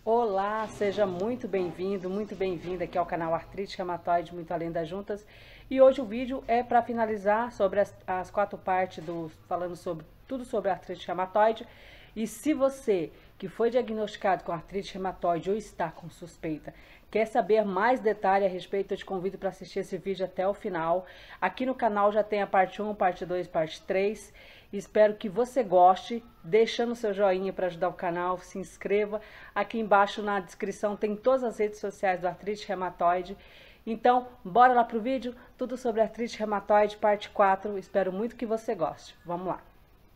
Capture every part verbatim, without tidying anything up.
Olá, seja muito bem-vindo, muito bem-vinda aqui ao canal Artrite Reumatoide Muito Além das Juntas. E hoje o vídeo é para finalizar sobre as, as quatro partes do falando sobre tudo sobre artrite reumatoide. E se você que foi diagnosticado com artrite reumatoide ou está com suspeita, quer saber mais detalhes a respeito, eu te convido para assistir esse vídeo até o final. Aqui no canal já tem a parte um, parte dois, parte três. Espero que você goste, deixando seu joinha para ajudar o canal, se inscreva. Aqui embaixo na descrição tem todas as redes sociais do artrite reumatoide. Então, bora lá pro vídeo, tudo sobre artrite reumatoide, parte quatro. Espero muito que você goste. Vamos lá.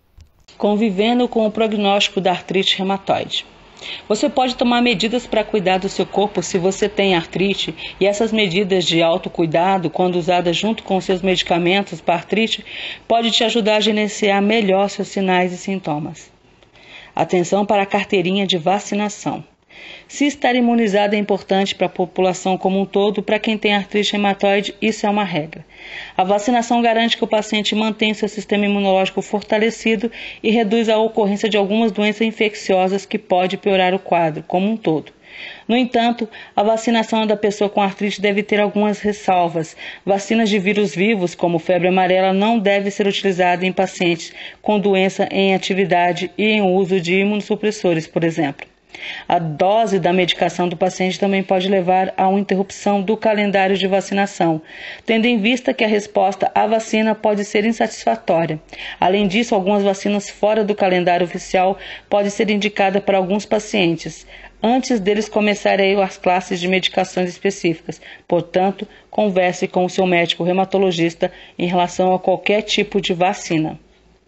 Convivendo com o prognóstico da artrite reumatoide. Você pode tomar medidas para cuidar do seu corpo se você tem artrite, e essas medidas de autocuidado, quando usadas junto com seus medicamentos para artrite, pode te ajudar a gerenciar melhor seus sinais e sintomas. Atenção para a carteirinha de vacinação. Se estar imunizado é importante para a população como um todo, para quem tem artrite reumatoide, isso é uma regra. A vacinação garante que o paciente mantém seu sistema imunológico fortalecido e reduz a ocorrência de algumas doenças infecciosas que pode piorar o quadro como um todo. No entanto, a vacinação da pessoa com artrite deve ter algumas ressalvas. Vacinas de vírus vivos, como febre amarela, não devem ser utilizadas em pacientes com doença em atividade e em uso de imunossupressores, por exemplo. A dose da medicação do paciente também pode levar a uma interrupção do calendário de vacinação, tendo em vista que a resposta à vacina pode ser insatisfatória. Além disso, algumas vacinas fora do calendário oficial podem ser indicadas para alguns pacientes, antes deles começarem as classes de medicações específicas. Portanto, converse com o seu médico reumatologista em relação a qualquer tipo de vacina.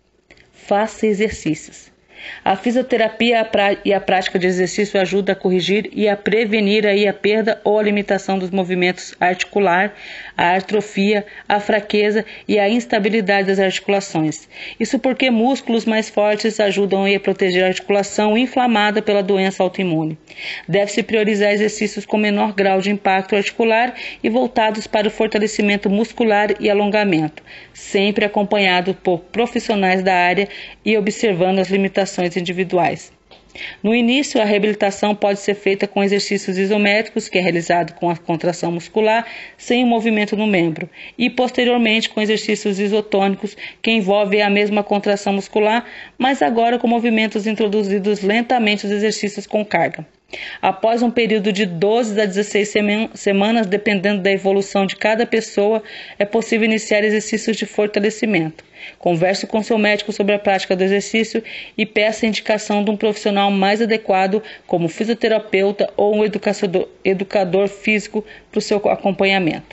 Faça exercícios. A fisioterapia e a prática de exercício ajudam a corrigir e a prevenir aí a perda ou a limitação dos movimentos articular, a atrofia, a fraqueza e a instabilidade das articulações. Isso porque músculos mais fortes ajudam a proteger a articulação inflamada pela doença autoimune. Deve-se priorizar exercícios com menor grau de impacto articular e voltados para o fortalecimento muscular e alongamento, sempre acompanhado por profissionais da área e observando as limitações individuais. No início, a reabilitação pode ser feita com exercícios isométricos, que é realizado com a contração muscular, sem o movimento no membro, e posteriormente com exercícios isotônicos, que envolvem a mesma contração muscular, mas agora com movimentos introduzidos lentamente os exercícios com carga. Após um período de doze a dezesseis semanas, dependendo da evolução de cada pessoa, é possível iniciar exercícios de fortalecimento. Converse com seu médico sobre a prática do exercício e peça a indicação de um profissional mais adequado, como fisioterapeuta ou um educador, educador físico, para o seu acompanhamento.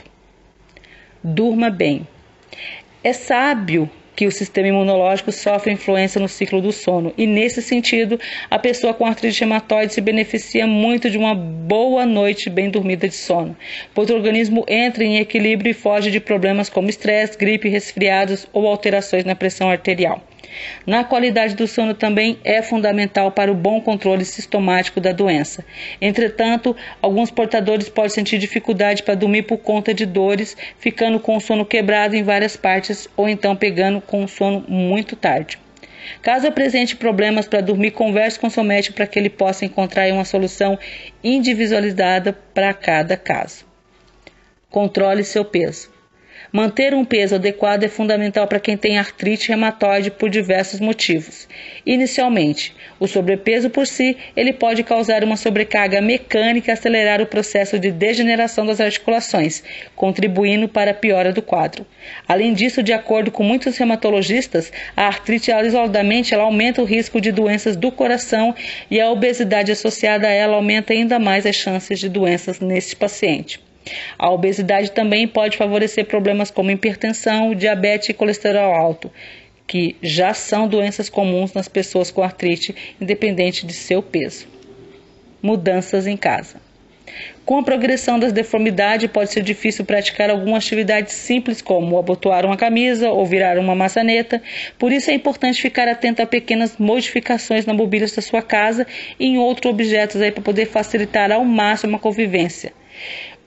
Durma bem. É sábio que o sistema imunológico sofre influência no ciclo do sono, e nesse sentido, a pessoa com artrite reumatoide se beneficia muito de uma boa noite bem dormida de sono, pois o organismo entra em equilíbrio e foge de problemas como estresse, gripe, resfriados ou alterações na pressão arterial. Na qualidade do sono também é fundamental para o bom controle sistemático da doença. Entretanto, alguns portadores podem sentir dificuldade para dormir por conta de dores, ficando com o sono quebrado em várias partes ou então pegando com o sono muito tarde. Caso apresente problemas para dormir, converse com seu médico para que ele possa encontrar uma solução individualizada para cada caso. Controle seu peso. Manter um peso adequado é fundamental para quem tem artrite reumatoide por diversos motivos. Inicialmente, o sobrepeso por si, ele pode causar uma sobrecarga mecânica e acelerar o processo de degeneração das articulações, contribuindo para a piora do quadro. Além disso, de acordo com muitos reumatologistas, a artrite ela, isoladamente ela aumenta o risco de doenças do coração, e a obesidade associada a ela aumenta ainda mais as chances de doenças nesse paciente. A obesidade também pode favorecer problemas como hipertensão, diabetes e colesterol alto, que já são doenças comuns nas pessoas com artrite, independente de seu peso. Mudanças em casa. Com a progressão das deformidades, pode ser difícil praticar alguma atividade simples, como abotoar uma camisa ou virar uma maçaneta. Por isso é importante ficar atento a pequenas modificações na mobília da sua casa e em outros objetos aí para poder facilitar ao máximo a convivência.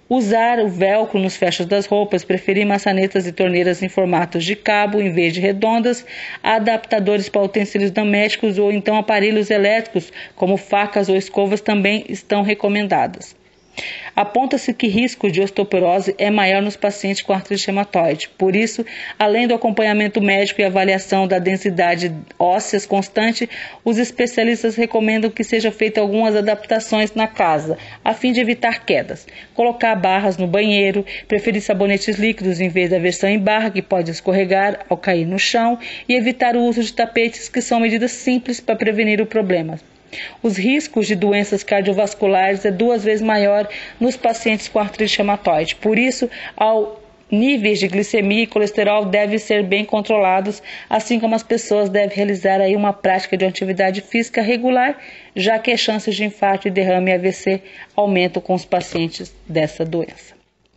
Usar o velcro nos fechos das roupas, preferir maçanetas e torneiras em formatos de cabo em vez de redondas, adaptadores para utensílios domésticos ou então aparelhos elétricos, como facas ou escovas, também estão recomendadas. Aponta-se que o risco de osteoporose é maior nos pacientes com artrite reumatoide. Por isso, além do acompanhamento médico e avaliação da densidade óssea constante, os especialistas recomendam que sejam feitas algumas adaptações na casa, a fim de evitar quedas. Colocar barras no banheiro, preferir sabonetes líquidos em vez da versão em barra, que pode escorregar ao cair no chão, e evitar o uso de tapetes, que são medidas simples para prevenir o problema. Os riscos de doenças cardiovasculares é duas vezes maior nos pacientes com artrite reumatoide. Por isso, ao níveis de glicemia e colesterol devem ser bem controlados, assim como as pessoas devem realizar aí uma prática de atividade física regular, já que as chances de infarto e derrame e A V C aumentam com os pacientes dessa doença.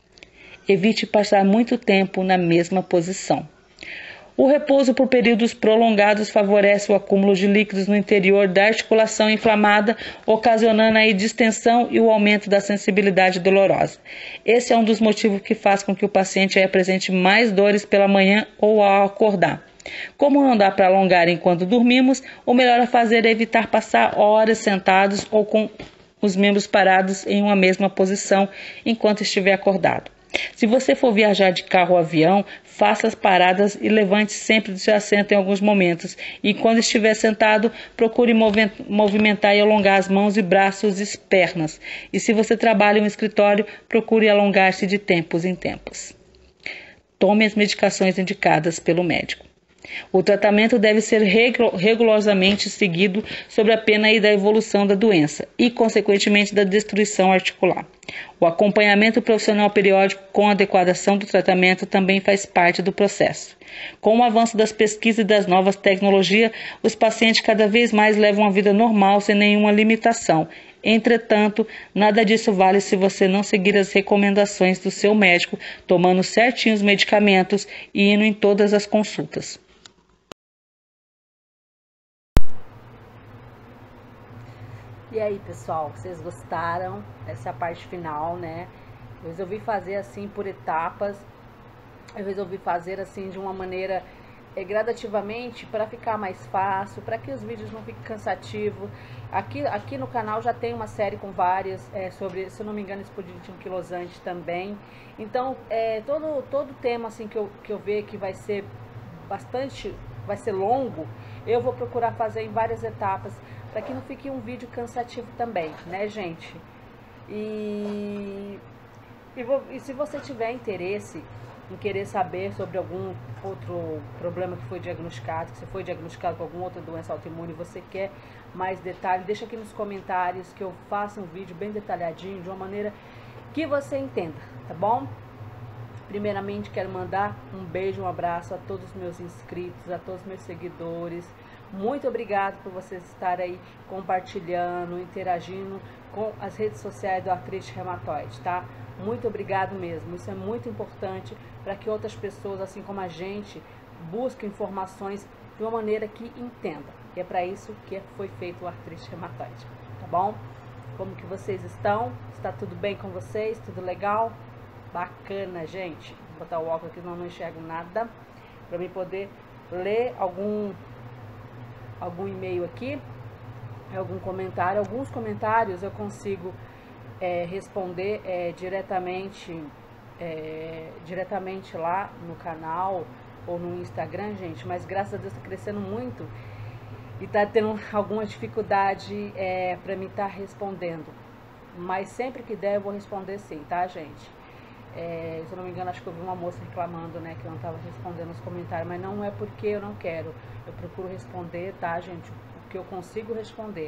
Evite passar muito tempo na mesma posição. O repouso por períodos prolongados favorece o acúmulo de líquidos no interior da articulação inflamada, ocasionando a distensão e o aumento da sensibilidade dolorosa. Esse é um dos motivos que faz com que o paciente apresente mais dores pela manhã ou ao acordar. Como não dá para alongar enquanto dormimos, o melhor a fazer é evitar passar horas sentados ou com os membros parados em uma mesma posição enquanto estiver acordado. Se você for viajar de carro ou avião, faça as paradas e levante sempre do seu assento em alguns momentos. E quando estiver sentado, procure movimentar e alongar as mãos e braços e pernas. E se você trabalha em um escritório, procure alongar-se de tempos em tempos. Tome as medicações indicadas pelo médico. O tratamento deve ser rigorosamente seguido sob a pena aí da evolução da doença e, consequentemente, da destruição articular. O acompanhamento profissional periódico com a adequação do tratamento também faz parte do processo. Com o avanço das pesquisas e das novas tecnologias, os pacientes cada vez mais levam uma vida normal sem nenhuma limitação. Entretanto, nada disso vale se você não seguir as recomendações do seu médico, tomando certinho os medicamentos e indo em todas as consultas. E aí, pessoal, vocês gostaram dessa parte final, né? Eu resolvi fazer assim por etapas. Eu resolvi fazer assim de uma maneira é, gradativamente para ficar mais fácil, para que os vídeos não fiquem cansativos. Aqui, aqui no canal já tem uma série com várias é, sobre, se eu não me engano, espondilite anquilosante também. Então, é, todo todo tema assim que eu que eu ver que vai ser bastante, vai ser longo, eu vou procurar fazer em várias etapas, para que não fique um vídeo cansativo também, né, gente? E, e, vou, e se você tiver interesse em querer saber sobre algum outro problema que foi diagnosticado, que você foi diagnosticado com alguma outra doença autoimune e você quer mais detalhe, deixa aqui nos comentários que eu faço um vídeo bem detalhadinho, de uma maneira que você entenda, tá bom? Primeiramente, quero mandar um beijo, um abraço a todos os meus inscritos, a todos os meus seguidores. Muito obrigado por vocês estarem aí compartilhando, interagindo com as redes sociais do Artrite Reumatoide, tá? Muito obrigado mesmo. Isso é muito importante para que outras pessoas, assim como a gente, busquem informações de uma maneira que entenda. E é para isso que foi feito o Artrite Reumatoide, tá bom? Como que vocês estão? Está tudo bem com vocês? Tudo legal? Bacana, gente. Vou botar o óculos aqui, senão não enxergo nada. Para mim poder ler algum, algum e-mail aqui, algum comentário. Alguns comentários eu consigo é, responder é, diretamente, é, diretamente lá no canal ou no Instagram, gente. Mas graças a Deus está crescendo muito e tá tendo alguma dificuldade é, para mim estar tá respondendo. Mas sempre que der eu vou responder sim, tá, gente? É, se eu não me engano, acho que eu vi uma moça reclamando, né, que eu não estava respondendo os comentários, mas não é porque eu não quero, eu procuro responder, tá, gente, o que eu consigo responder.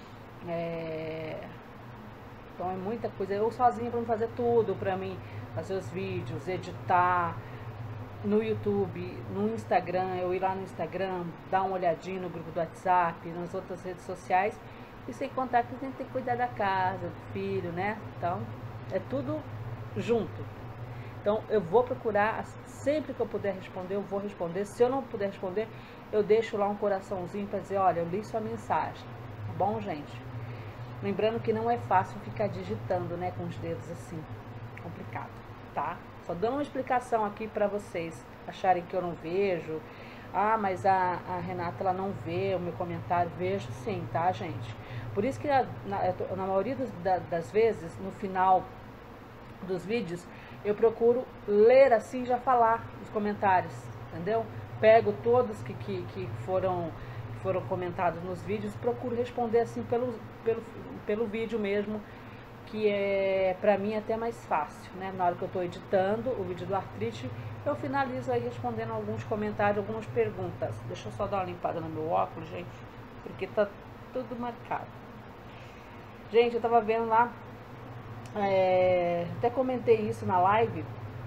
É, então é muita coisa, eu sozinha para fazer tudo, para mim fazer os vídeos, editar no YouTube, no Instagram, eu ir lá no Instagram, dar uma olhadinha no grupo do WhatsApp, nas outras redes sociais, e sem contar que a gente tem que cuidar da casa, do filho, né, então é tudo junto. Então eu vou procurar, sempre que eu puder responder, eu vou responder. Se eu não puder responder, eu deixo lá um coraçãozinho para dizer, olha, eu li sua mensagem, tá bom, gente? Lembrando que não é fácil ficar digitando, né, com os dedos assim. complicado, tá? Só dando uma explicação aqui pra vocês acharem que eu não vejo. Ah, mas a, a Renata, ela não vê o meu comentário. Vejo sim, tá, gente? Por isso que na, na, na maioria dos, da, das vezes, no final dos vídeos, eu procuro ler assim, já falar os comentários, entendeu? Pego todos que, que, que foram, foram comentados nos vídeos, procuro responder assim pelo, pelo, pelo vídeo mesmo, que é pra mim até mais fácil, né? Na hora que eu tô editando o vídeo do artrite, eu finalizo aí respondendo alguns comentários, algumas perguntas. Deixa eu só dar uma limpada no meu óculos, gente, porque tá tudo marcado. Gente, eu tava vendo lá, é, até comentei isso na live,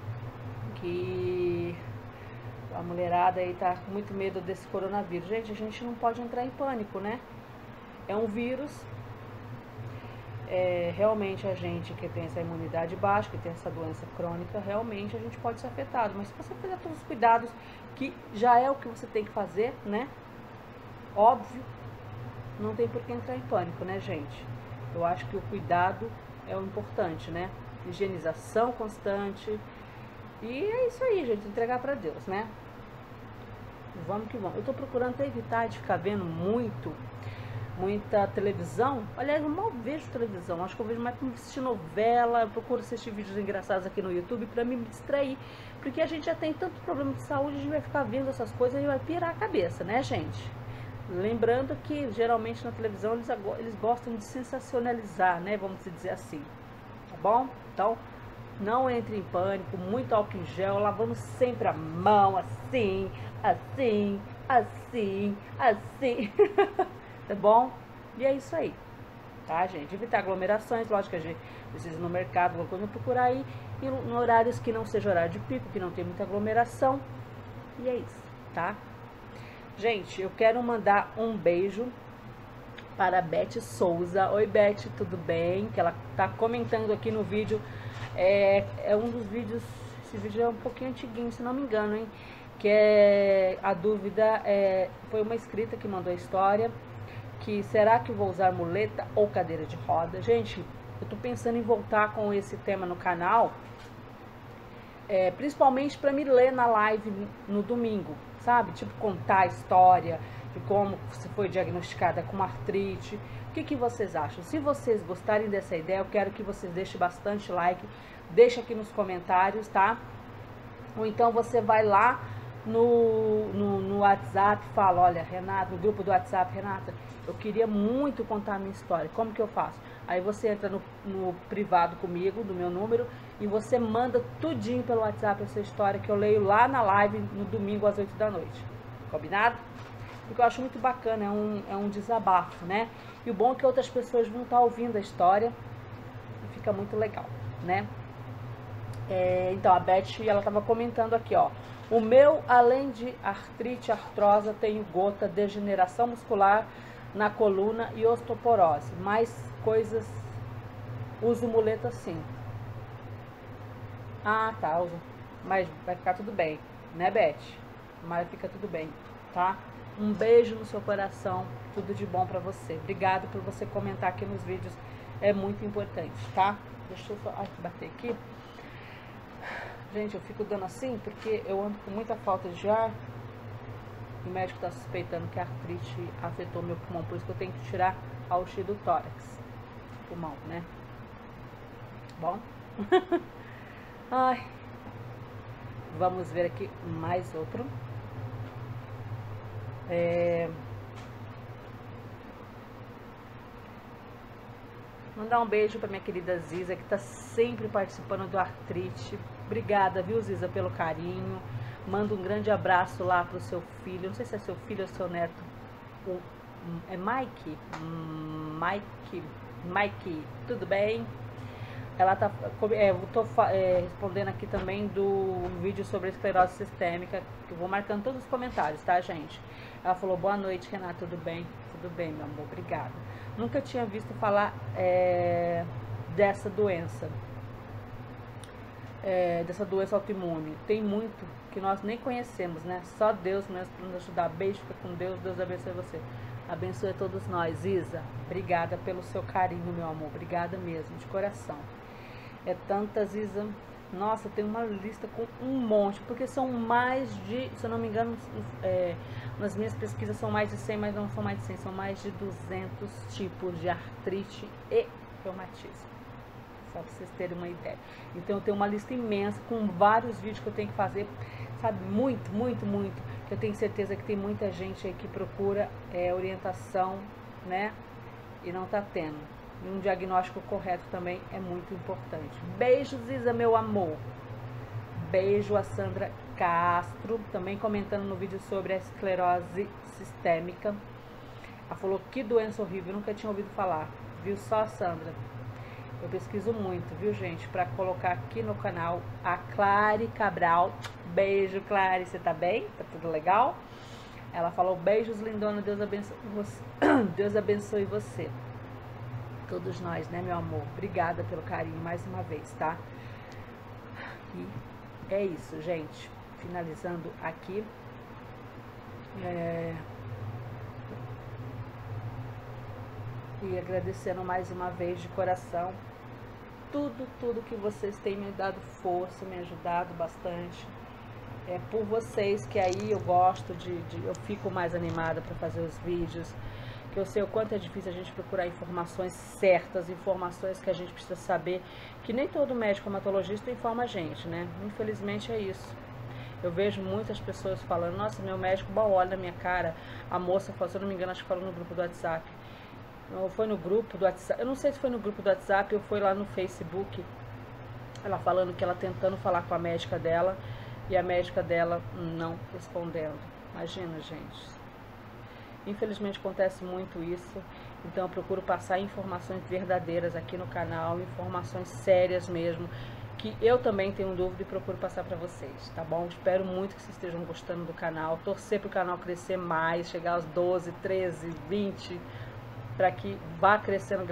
que a mulherada aí tá com muito medo desse coronavírus. Gente, a gente não pode entrar em pânico, né? É um vírus. É, realmente a gente que tem essa imunidade baixa, que tem essa doença crônica, realmente a gente pode ser afetado. Mas se você fizer todos os cuidados, que já é o que você tem que fazer, né? Óbvio, não tem por que entrar em pânico, né, gente? Eu acho que o cuidado é o importante, né? Higienização constante. E é isso aí, gente, entregar pra Deus, né? Vamos que vamos. Eu tô procurando até evitar de ficar vendo muito muita televisão. Aliás, eu mal vejo televisão, acho que eu vejo mais para assistir novela. Eu procuro assistir vídeos engraçados aqui no YouTube para me distrair, porque a gente já tem tanto problema de saúde, a gente vai ficar vendo essas coisas e vai pirar a cabeça, né, gente? Lembrando que geralmente na televisão eles, eles gostam de sensacionalizar, né, vamos dizer assim, tá bom? Então, não entre em pânico, muito álcool em gel, lavando sempre a mão, assim, assim, assim, assim. Tá bom? E é isso aí, tá, gente? Evitar aglomerações, lógico que a gente precisa ir no mercado, alguma coisa, procurar aí em horários que não seja horário de pico, que não tem muita aglomeração. E é isso, tá? Gente, eu quero mandar um beijo para a Beth Souza. Oi, Beth, tudo bem? Que ela tá comentando aqui no vídeo. É, é um dos vídeos, esse vídeo é um pouquinho antiguinho, se não me engano, hein? Que é a dúvida, é, foi uma inscrita que mandou a história. Que será que eu vou usar muleta ou cadeira de roda? Gente, eu tô pensando em voltar com esse tema no canal, é, principalmente para me ler na live no domingo, sabe? Tipo, contar a história de como você foi diagnosticada com artrite. O que, que vocês acham? Se vocês gostarem dessa ideia, eu quero que vocês deixem bastante like, deixa aqui nos comentários, tá? Ou então você vai lá no, no, no WhatsApp, fala, olha, Renata, no grupo do WhatsApp, Renata, eu queria muito contar a minha história, como que eu faço? Aí você entra no, no privado comigo, do meu número, e você manda tudinho pelo WhatsApp a sua história, que eu leio lá na live no domingo às oito da noite. Combinado? Porque eu acho muito bacana, é um, é um desabafo, né? E o bom é que outras pessoas vão estar ouvindo a história e fica muito legal, né? É, então, a Beth, ela estava comentando aqui, ó. O meu, além de artrite, artrosa, tenho gota, degeneração muscular na coluna e osteoporose. Mais coisas, uso muleta sim. Ah, tá, uso. Mas vai ficar tudo bem, né, Beth? Mas fica tudo bem, tá? Um beijo no seu coração, tudo de bom pra você. Obrigado por você comentar aqui nos vídeos, é muito importante, tá? Deixa eu só ai, bater aqui. Gente, eu fico dando assim porque eu ando com muita falta de ar. O médico tá suspeitando que a artrite afetou meu pulmão, por isso que eu tenho que tirar a alxia do tórax. Pulmão, né? Bom? Ai. Vamos ver aqui mais outro. É... Mandar um beijo para minha querida Ziza, que tá sempre participando do artrite. Obrigada, viu, Ziza, pelo carinho. Manda um grande abraço lá pro seu filho. Não sei se é seu filho ou seu neto. O, é Mike? Mike. Mike, tudo bem? Ela tá. É, eu tô é, respondendo aqui também do vídeo sobre a esclerose sistêmica. Que eu vou marcando todos os comentários, tá, gente? Ela falou, boa noite, Renata, tudo bem? Tudo bem, meu amor, obrigada. Nunca tinha visto falar é, dessa doença. É, dessa doença autoimune. Tem muito que nós nem conhecemos, né? Só Deus mesmo para nos ajudar. Beijo, fica com Deus. Deus abençoe você. Abençoe a todos nós. Isa, obrigada pelo seu carinho, meu amor. Obrigada mesmo, de coração. É tantas, Isa. Nossa, tem uma lista com um monte, porque são mais de, se eu não me engano, é, nas minhas pesquisas são mais de cem, mas não são mais de cem, são mais de duzentos tipos de artrite e reumatismo. Só para vocês terem uma ideia. Então eu tenho uma lista imensa com vários vídeos que eu tenho que fazer, sabe, muito, muito, muito, que eu tenho certeza que tem muita gente aí que procura é, orientação, né, e não tá tendo. E um diagnóstico correto também é muito importante. Beijos, Isa, meu amor. Beijo a Sandra Castro, também comentando no vídeo sobre a esclerose sistêmica. Ela falou, que doença horrível, nunca tinha ouvido falar. Viu só, Sandra? Eu pesquiso muito, viu, gente? Para colocar aqui no canal. A Clary Cabral. Beijo, Clary. Você tá bem? Tá tudo legal? Ela falou, beijos, lindona. Deus abençoe você. Deus abençoe você. Todos nós, né, meu amor? Obrigada pelo carinho mais uma vez, tá? E é isso, gente. Finalizando aqui. É... E agradecendo mais uma vez de coração tudo, tudo que vocês têm me dado força, me ajudado bastante. É por vocês que aí eu gosto de, de eu fico mais animada para fazer os vídeos, que eu sei o quanto é difícil a gente procurar informações certas, informações que a gente precisa saber, que nem todo médico hematologista informa a gente, né? Infelizmente é isso. Eu vejo muitas pessoas falando, nossa, meu médico bom, olha na minha cara, a moça, se eu não me engano, acho que falou no grupo do WhatsApp, ou foi no grupo do WhatsApp, eu não sei se foi no grupo do WhatsApp ou foi lá no Facebook, ela falando que ela tentando falar com a médica dela, e a médica dela não respondendo. Imagina, gente. Infelizmente acontece muito isso, então eu procuro passar informações verdadeiras aqui no canal, informações sérias mesmo, que eu também tenho dúvida e procuro passar para vocês, tá bom? Espero muito que vocês estejam gostando do canal, torcer para o canal crescer mais, chegar aos doze, treze, vinte, para que vá crescendo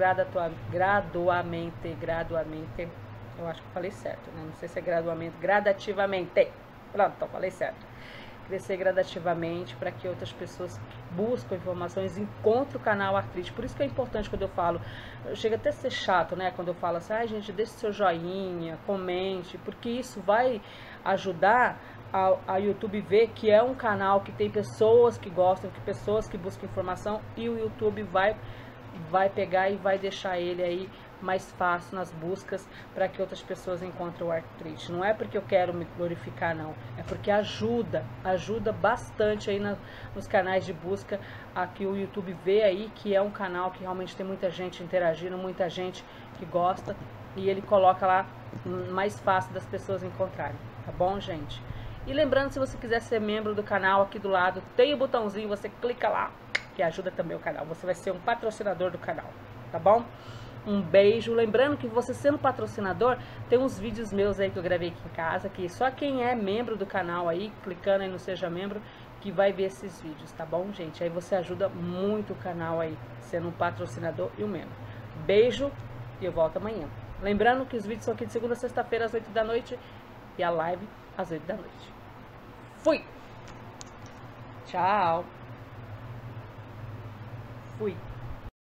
graduamente, graduamente, eu acho que eu falei certo, né? Não sei se é gradualmente, gradativamente, pronto, então falei certo. Crescer gradativamente para que outras pessoas que buscam informações encontrem o canal Artrite. Por isso que é importante quando eu falo, chega até a ser chato, né? Quando eu falo assim, ai, gente, deixe seu joinha, comente, porque isso vai ajudar a, a YouTube ver que é um canal que tem pessoas que gostam, que pessoas que buscam informação, e o YouTube vai, vai pegar e vai deixar ele aí mais fácil nas buscas para que outras pessoas encontrem o artrite. Não é porque eu quero me glorificar, não. É porque ajuda, ajuda bastante aí na, nos canais de busca, a que o YouTube vê aí que é um canal que realmente tem muita gente interagindo, muita gente que gosta, e ele coloca lá mais fácil das pessoas encontrarem, tá bom, gente? E lembrando, se você quiser ser membro do canal, aqui do lado tem o botãozinho, você clica lá, que ajuda também o canal. Você vai ser um patrocinador do canal, tá bom? Um beijo. Lembrando que você sendo patrocinador, tem uns vídeos meus aí que eu gravei aqui em casa, que só quem é membro do canal aí, clicando aí no Seja Membro, que vai ver esses vídeos, tá bom, gente? Aí você ajuda muito o canal aí, sendo um patrocinador e um membro. Beijo e eu volto amanhã. Lembrando que os vídeos são aqui de segunda a sexta-feira às oito da noite e a live às oito da noite. Fui! Tchau! Fui!